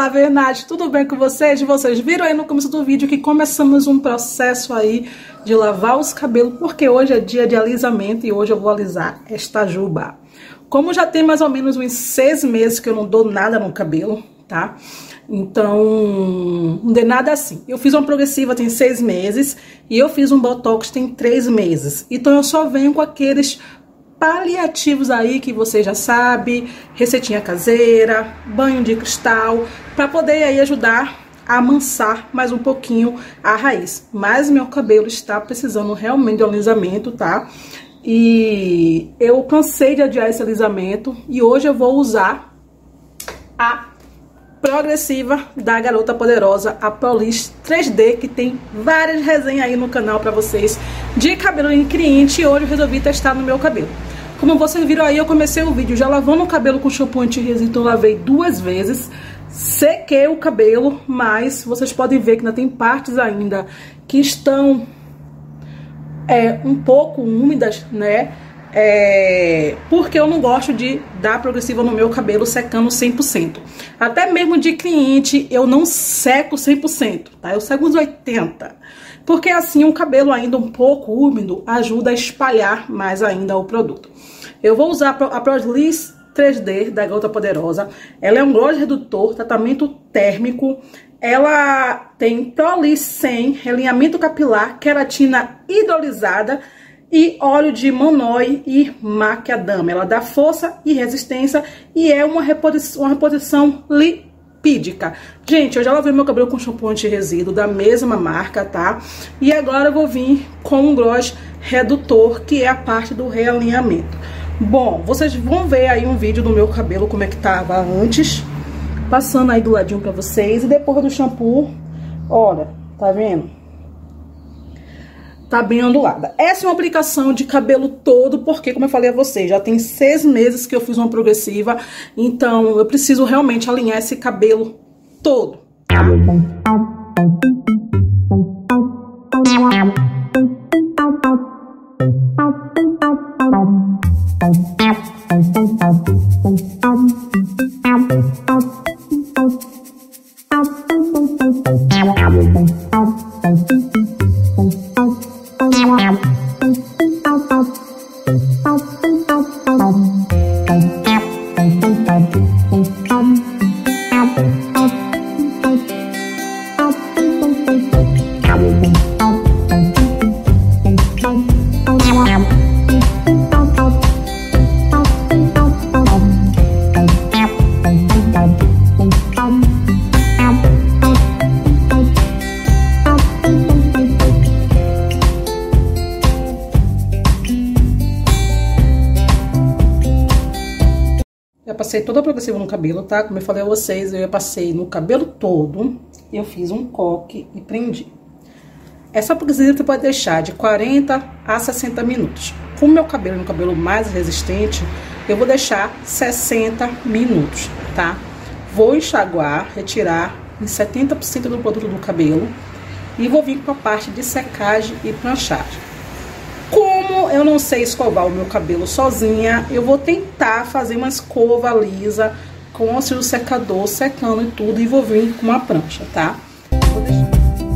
Olá, Bernardo, tudo bem com vocês? Vocês viram aí no começo do vídeo que começamos um processo aí de lavar os cabelos, porque hoje é dia de alisamento e hoje eu vou alisar esta juba. Como já tem mais ou menos uns 6 meses que eu não dou nada no cabelo, tá? Então, não dei nada assim. Eu fiz uma progressiva tem 6 meses e eu fiz um botox tem 3 meses. Então eu só venho com aqueles paliativos aí que você já sabe, receitinha caseira, banho de cristal, para poder aí ajudar a amansar mais um pouquinho a raiz. Mas meu cabelo está precisando realmente de um alisamento, tá? E eu cansei de adiar esse alisamento e hoje eu vou usar a progressiva da Garota Poderosa, a Polish 3D, que tem várias resenhas aí no canal pra vocês de cabelo em cliente, e hoje eu resolvi testar no meu cabelo. Como vocês viram aí, eu comecei o vídeo já lavando o cabelo com shampoo anti-resíduo, eu lavei 2 vezes, sequei o cabelo, mas vocês podem ver que ainda tem partes ainda que estão um pouco úmidas, né? Porque eu não gosto de dar progressiva no meu cabelo secando 100%. Até mesmo de cliente eu não seco 100%, tá? Eu seco uns 80%. Porque assim o cabelo ainda um pouco úmido ajuda a espalhar mais ainda o produto. Eu vou usar a Polish 3D da Garota Poderosa. Ela é um gloss redutor, tratamento térmico. Ela tem Polish 100, alinhamento capilar, queratina hidrolisada e óleo de monói e macadâmia. Ela dá força e resistência e é uma reposição lipídica. Gente, eu já lavei meu cabelo com shampoo anti-resíduo da mesma marca, tá? E agora eu vou vir com um gloss redutor, que é a parte do realinhamento. Bom, vocês vão ver aí um vídeo do meu cabelo, como é que tava antes, passando aí do ladinho pra vocês. E depois do shampoo, olha, tá vendo? Tá bem ondulada. Essa é uma aplicação de cabelo todo, porque, como eu falei a vocês, já tem 6 meses que eu fiz uma progressiva, então eu preciso realmente alinhar esse cabelo todo. Eu passei toda a progressiva no cabelo, tá? Como eu falei a vocês, eu passei no cabelo todo, eu fiz um coque e prendi. Essa progressiva você pode deixar de 40 a 60 minutos. Como meu cabelo é um cabelo mais resistente, eu vou deixar 60 minutos, tá? Vou enxaguar, retirar em 70% do produto do cabelo e vou vir com a parte de secagem e pranchagem. Como eu não sei escovar o meu cabelo sozinha, eu vou tentar fazer uma escova lisa com auxílio secador, secando e tudo, e vou vir com uma prancha, tá? Vou deixar.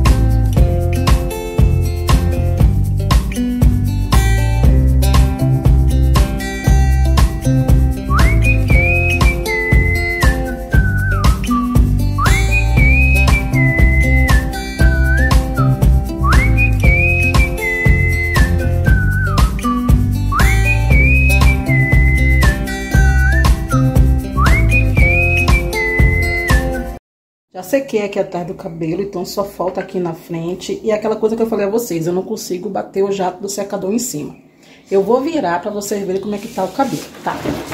Já sequei aqui atrás do cabelo, então só falta aqui na frente. E aquela coisa que eu falei a vocês, eu não consigo bater o jato do secador em cima. Eu vou virar pra vocês verem como é que tá o cabelo, tá?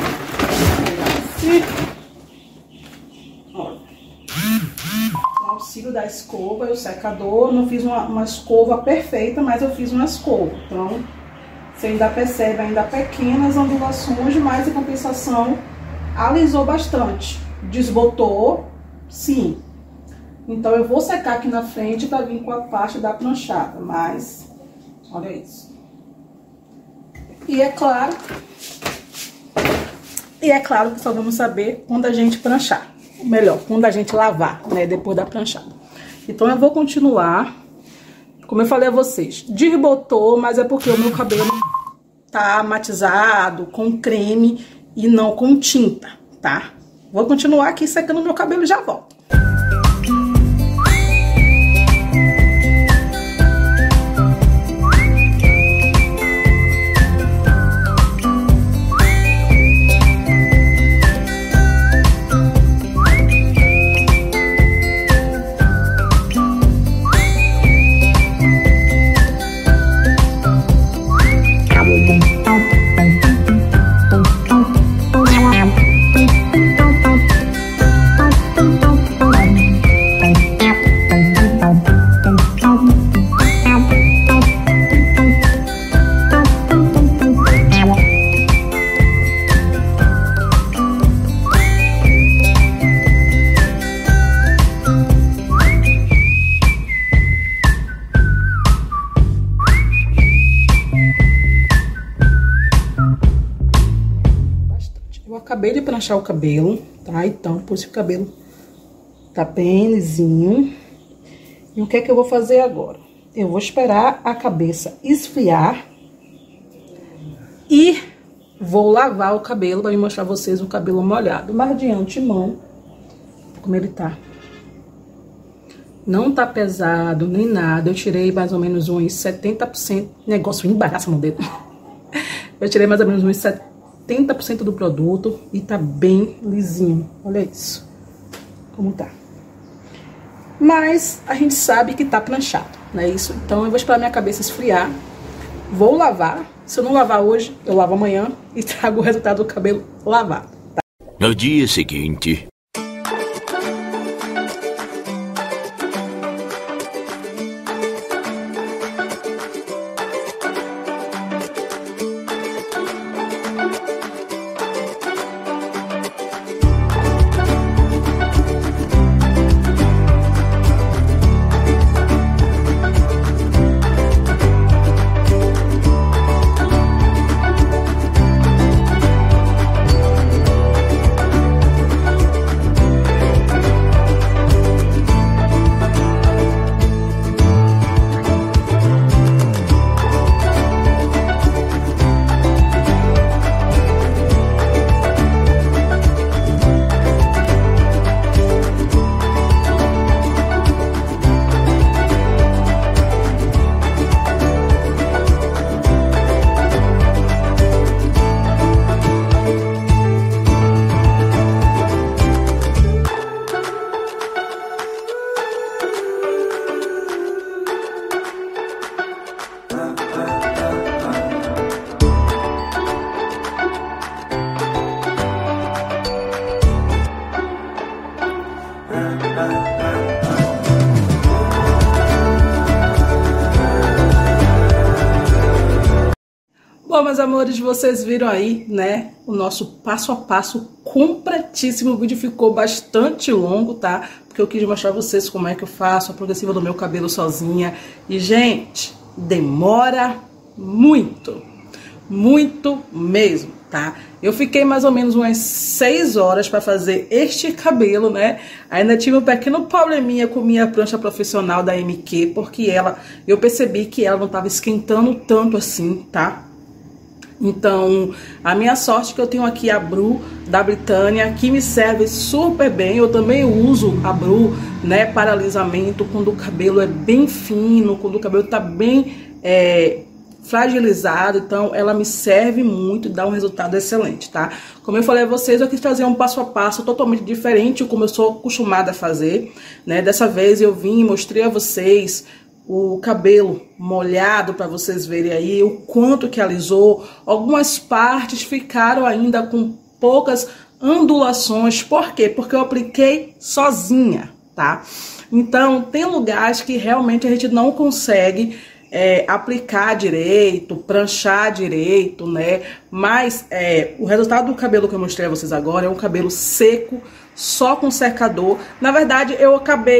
Olha. Com o auxílio da escova e o secador, eu não fiz uma escova perfeita, mas eu fiz uma escova. Então, você ainda percebe ainda pequenas ondulações, mas em compensação, alisou bastante. Desbotou, sim. Então, eu vou secar aqui na frente pra vir com a parte da pranchada, mas olha isso. E é claro que só vamos saber quando a gente pranchar. melhor, quando a gente lavar, né, depois da pranchada. Então eu vou continuar, como eu falei a vocês, desbotou, mas é porque o meu cabelo tá matizado com creme e não com tinta, tá? Vou continuar aqui secando meu cabelo e já volto. Acabei de pranchar o cabelo, tá? Então, por isso que o cabelo tá bem lisinho. E o que é que eu vou fazer agora? Eu vou esperar a cabeça esfriar e vou lavar o cabelo para mostrar a vocês o cabelo molhado. Mas de antemão, como ele tá. Não tá pesado nem nada. Eu tirei mais ou menos uns 70%. Negócio embaraça no dedo. Eu tirei mais ou menos uns 70% do produto e tá bem lisinho. Olha isso, como tá. Mas a gente sabe que tá pranchado, não é isso? Então eu vou esperar minha cabeça esfriar, vou lavar. Se eu não lavar hoje, eu lavo amanhã e trago o resultado do cabelo lavado, tá? No dia seguinte... Bom, meus amores, vocês viram aí, né, o nosso passo a passo completíssimo. O vídeo ficou bastante longo, tá? Porque eu quis mostrar a vocês como é que eu faço a progressiva do meu cabelo sozinha. E, gente, demora muito, muito mesmo, tá? Eu fiquei mais ou menos umas 6 horas para fazer este cabelo, né? Ainda tive um pequeno probleminha com minha prancha profissional da MQ, porque eu percebi que ela não estava esquentando tanto assim, tá? Então, a minha sorte é que eu tenho aqui a Bru da Britânia, que me serve super bem. Eu também uso a Bru, né, para alisamento, quando o cabelo é bem fino, quando o cabelo tá bem fragilizado. Então, ela me serve muito e dá um resultado excelente, tá? Como eu falei a vocês, eu quis trazer um passo a passo totalmente diferente, como eu sou acostumada a fazer, né? Dessa vez eu vim e mostrei a vocês o cabelo molhado para vocês verem aí o quanto que alisou. Algumas partes ficaram ainda com poucas ondulações. Por quê? Porque eu apliquei sozinha, tá? Então, tem lugares que realmente a gente não consegue aplicar direito, pranchar direito, né? Mas o resultado do cabelo que eu mostrei a vocês agora é um cabelo seco, só com secador. Na verdade, eu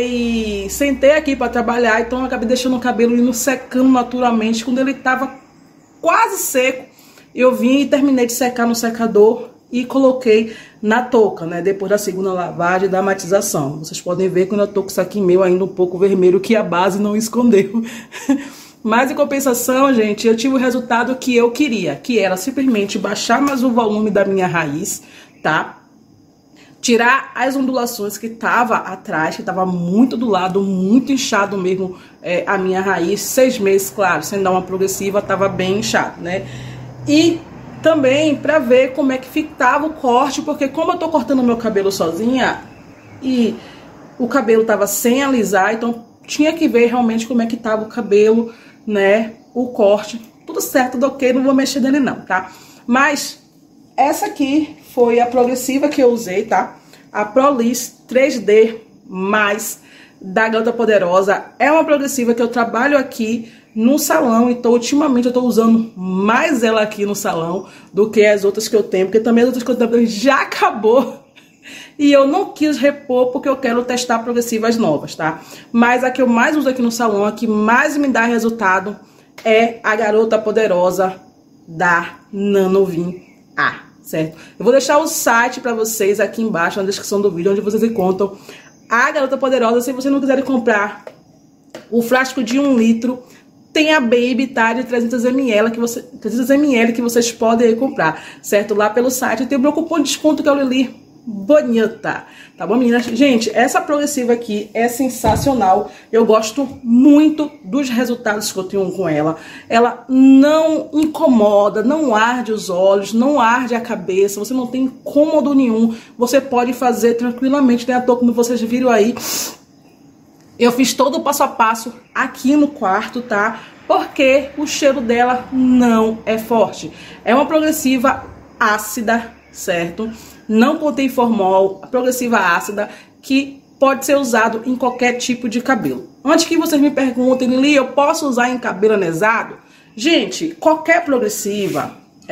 sentei aqui para trabalhar, então eu acabei deixando o cabelo indo secando naturalmente. Quando ele estava quase seco, eu vim e terminei de secar no secador e coloquei na touca, né? Depois da segunda lavagem da matização. Vocês podem ver quando eu tô com isso aqui meu ainda um pouco vermelho, que a base não escondeu. Mas em compensação, gente, eu tive o resultado que eu queria, que era simplesmente baixar mais o volume da minha raiz, tá? Tirar as ondulações que tava atrás, que tava muito do lado, muito inchado mesmo a minha raiz. 6 meses, claro, sem dar uma progressiva, tava bem inchado, né? E também para ver como é que ficava o corte, porque como eu tô cortando meu cabelo sozinha e o cabelo tava sem alisar, então tinha que ver realmente como é que tava o cabelo, né? O corte, tudo certo, ok, não vou mexer nele não, tá? Mas essa aqui foi a progressiva que eu usei, tá? A Proliss 3D mais da Garota Poderosa. É uma progressiva que eu trabalho aqui no salão, então ultimamente eu tô usando mais ela aqui no salão do que as outras que eu tenho, porque também as outras que eu tenho já acabou e eu não quis repor porque eu quero testar progressivas novas, tá? Mas a que eu mais uso aqui no salão, a que mais me dá resultado é a Garota Poderosa da Nanovin A, certo? Eu vou deixar o site pra vocês aqui embaixo na descrição do vídeo, onde vocês encontram a Garota Poderosa. Se vocês não quiserem comprar o frasco de 1 litro, tem a Baby, tá? De 300 ml que vocês podem aí comprar, certo? Lá pelo site tem o meu cupom de desconto que é o Lili Bonita, tá bom, meninas? Gente, essa progressiva aqui é sensacional. Eu gosto muito dos resultados que eu tenho com ela. Ela não incomoda, não arde os olhos, não arde a cabeça, você não tem incômodo nenhum. Você pode fazer tranquilamente, né? À toa, como vocês viram aí, eu fiz todo o passo a passo aqui no quarto, tá? Porque o cheiro dela não é forte. É uma progressiva ácida, certo? Não contém formol, a progressiva ácida, que pode ser usado em qualquer tipo de cabelo. Antes que vocês me perguntem, Lili, eu posso usar em cabelo anesado? Gente, qualquer progressiva,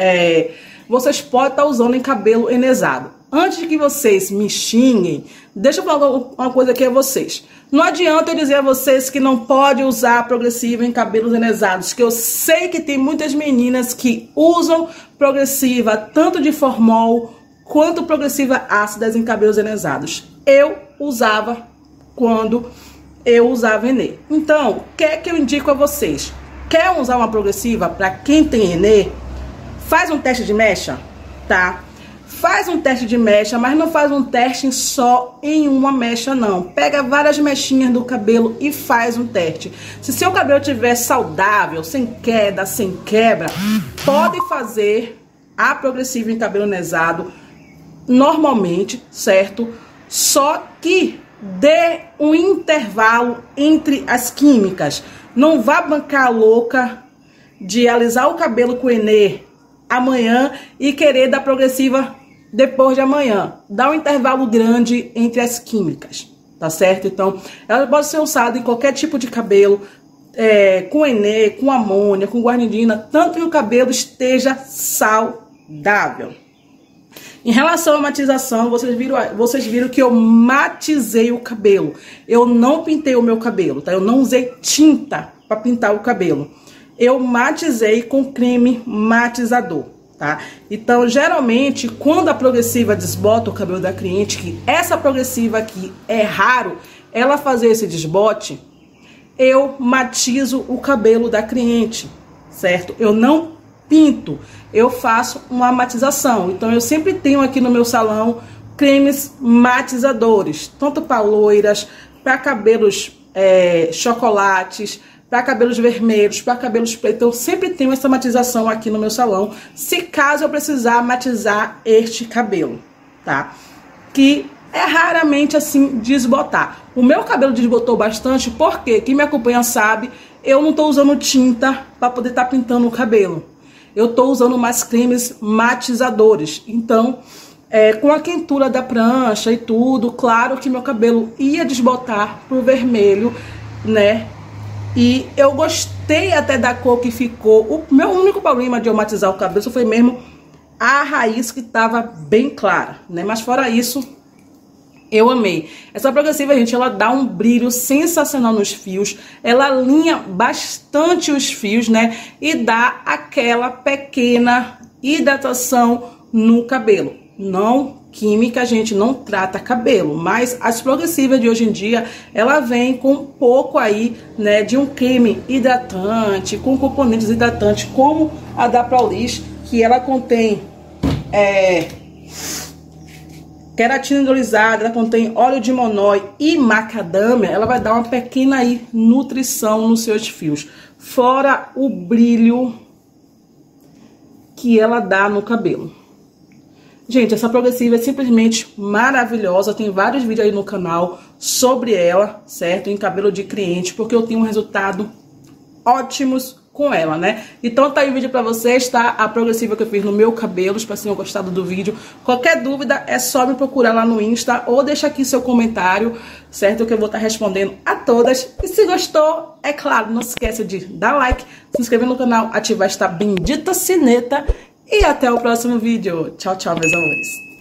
vocês podem estar usando em cabelo enesado. Antes que vocês me xinguem, deixa eu falar uma coisa aqui a vocês. Não adianta eu dizer a vocês que não pode usar progressiva em cabelos enesados, que eu sei que tem muitas meninas que usam progressiva, tanto de formol quanto progressiva ácidas em cabelos enesados. Eu usava quando eu usava Enê. Então, o que é que eu indico a vocês? Quer usar uma progressiva para quem tem Enê? Faz um teste de mecha, tá? Faz um teste de mecha, mas não faz um teste só em uma mecha, não. Pega várias mechinhas do cabelo e faz um teste. Se seu cabelo estiver saudável, sem queda, sem quebra, pode fazer a progressiva em cabelo anesado normalmente, certo? Só que dê um intervalo entre as químicas. Não vá bancar a louca de alisar o cabelo com Enê amanhã e querer dar progressiva depois de amanhã. Dá um intervalo grande entre as químicas, tá certo? Então, ela pode ser usada em qualquer tipo de cabelo, com Enê, com amônia, com guarnidina, tanto que o cabelo esteja saudável. Em relação à matização, vocês viram que eu matizei o cabelo. Eu não pintei o meu cabelo, tá? Eu não usei tinta para pintar o cabelo. Eu matizei com creme matizador, tá? Então, geralmente, quando a progressiva desbota o cabelo da cliente, que essa progressiva aqui é raro ela fazer esse desbote, eu matizo o cabelo da cliente, certo? Eu não pinto, eu faço uma matização. Então eu sempre tenho aqui no meu salão cremes matizadores, tanto para loiras, para cabelos chocolates, para cabelos vermelhos, para cabelos pretos. Eu sempre tenho essa matização aqui no meu salão, se caso eu precisar matizar este cabelo, tá? Que é raramente assim desbotar. O meu cabelo desbotou bastante porque quem me acompanha sabe, eu não tô usando tinta para poder estar pintando o cabelo. Eu tô usando mais cremes matizadores. Então, com a quentura da prancha e tudo, claro que meu cabelo ia desbotar pro vermelho, né? E eu gostei até da cor que ficou. O meu único problema de eu matizar o cabelo foi mesmo a raiz, que tava bem clara, né? Mas fora isso, eu amei. Essa progressiva, gente, ela dá um brilho sensacional nos fios. Ela alinha bastante os fios, né? E dá aquela pequena hidratação no cabelo. não química, a gente não trata cabelo, mas as progressivas de hoje em dia, ela vem com um pouco aí, né, de um creme hidratante, com componentes hidratantes, como a da Prolish, que ela contém queratina hidrolisada, ela contém óleo de monói e macadâmia. Ela vai dar uma pequena aí nutrição nos seus fios, fora o brilho que ela dá no cabelo. Gente, essa progressiva é simplesmente maravilhosa. Tem vários vídeos aí no canal sobre ela, certo? Em cabelo de cliente, porque eu tenho um resultado ótimos com ela, né? Então tá aí o vídeo pra vocês, tá? A progressiva que eu fiz no meu cabelo. Espero que tenham gostado do vídeo. Qualquer dúvida é só me procurar lá no Insta ou deixa aqui seu comentário, certo? Que eu vou estar respondendo a todas. E se gostou, é claro, não se esqueça de dar like, se inscrever no canal, ativar esta bendita sineta. E até o próximo vídeo. Tchau, tchau, meus amores.